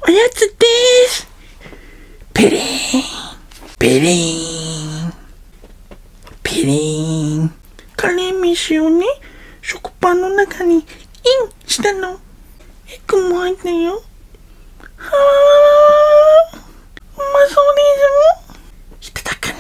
おやつです。ペレーン、ペレーン、ペレーン。カレー飯をね、食パンの中にインしたの。エッグも入ったよ。はぁ、うまそうです。いただくね。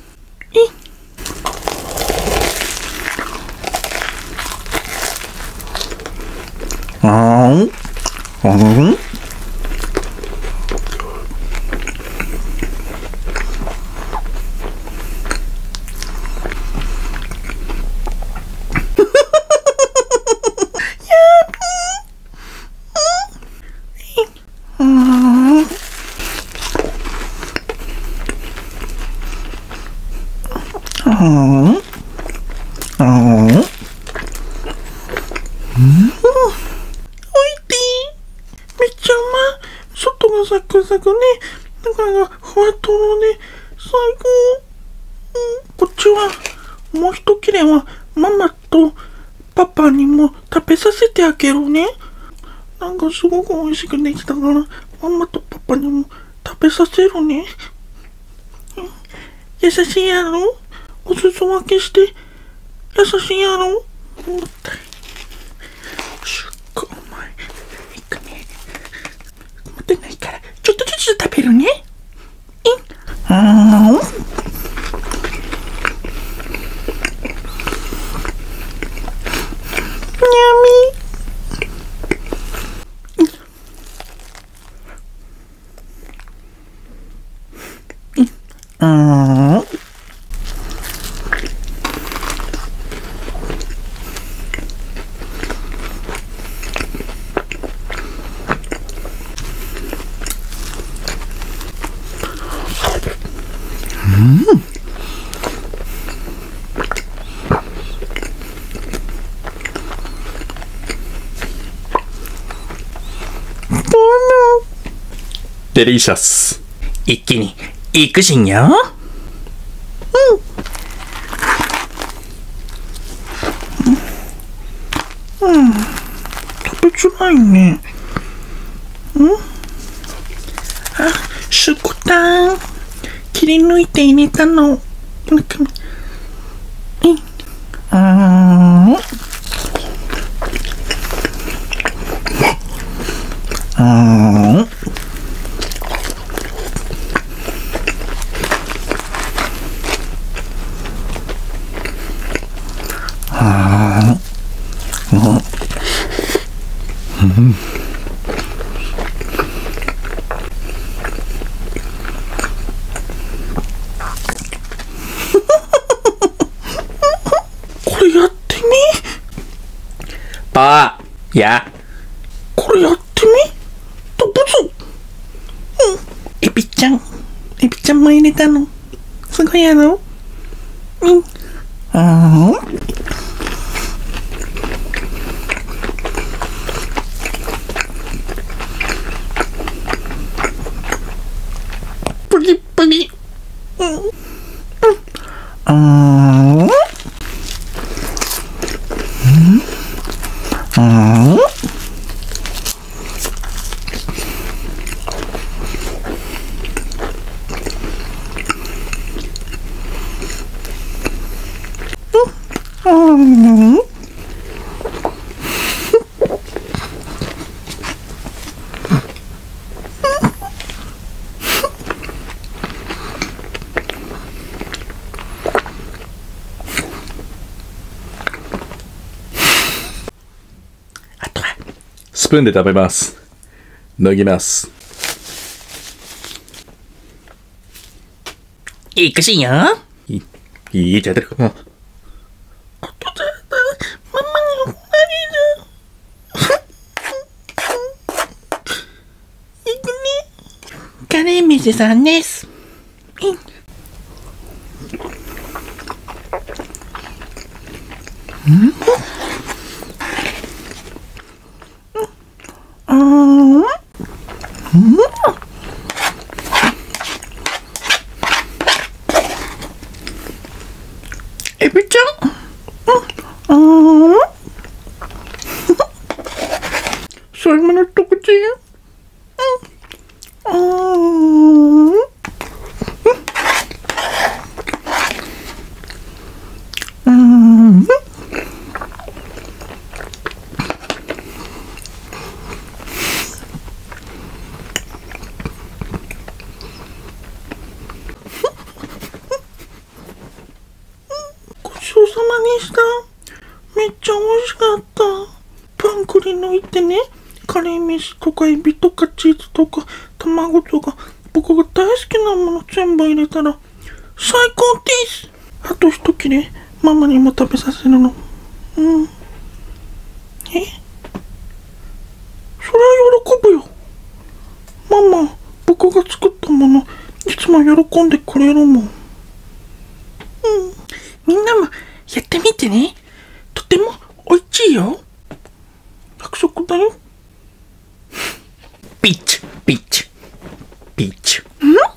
外がサクサクね、中がふわとろね、最高。こっちはもう一切れはママとパパにも食べさせてあげるね。なんかすごく美味しくできたからママとパパにも食べさせるね。優しいやろ。お裾分けして優しいやろ。すっごいうまい。いくね。持ってないからちょっとずつ食べるね。 デリシャス。 一気にいくしんよ。食べづらいね。あ、すこたん切り抜いて入れたの。これやってみ。 パーや。 これやってみ。とぶつ。エビちゃんも入れたの。すごいやろ。プリプリ。 スプーンで食べます。脱ぎます。 いくしんよ。 いいじゃん。ママに怒られる。いくね。カレー飯さんです。エビちゃん。最後の一口。 ごちそうさまでした。めっちゃ美味しかった。パンくり抜いてね、カレー飯とかエビとかチーズとか卵とか、僕が大好きなもの全部入れたら最高です。あと一切れママにも食べさせるの。それは喜ぶよ。ママ、僕が作ったものいつも喜んでくれるもん。みんなもやってみてね。とても美味しいよ。約束だよ。 ピッチ、ピッチ、ピッチ。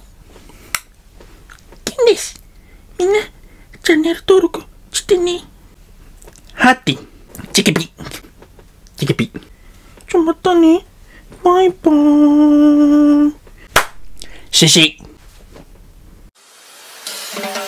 金です。みんな、チャンネル登録してね。 ハッティ、チキピ、チキピ。 またね。バイバーイ。 シシ。